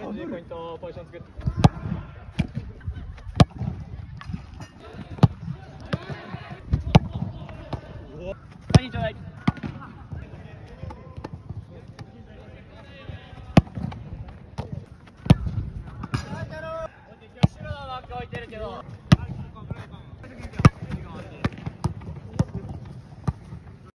ポイント、ポジション作って。